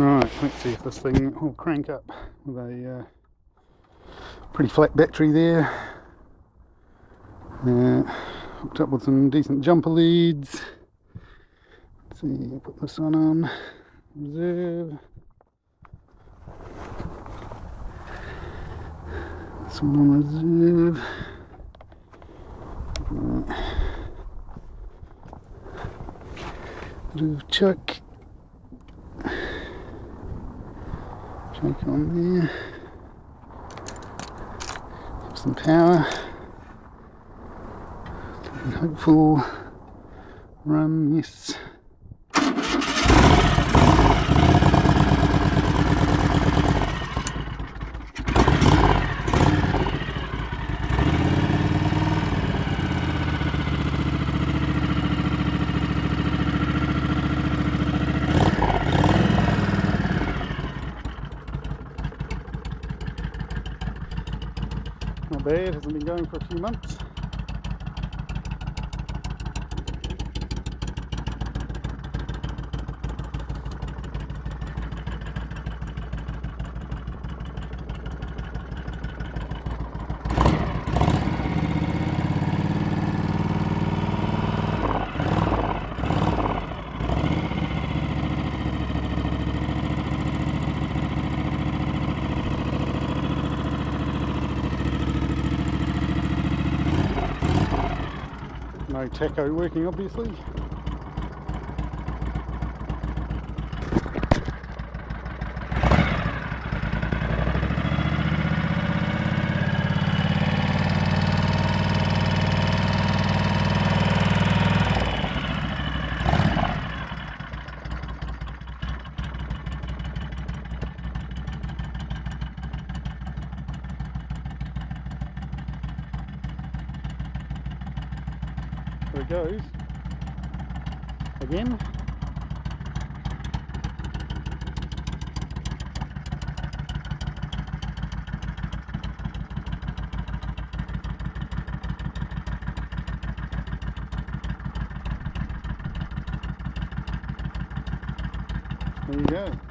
Right, let's see if this thing will crank up with a pretty flat battery there. Hooked up with some decent jumper leads. Let's see, put this one on reserve. This one on reserve. Bit of chuck on there. Have some power. Hopeful run, yes. Not bad, hasn't been going for a few months. No tacho working, obviously. There it goes. Again. There you go.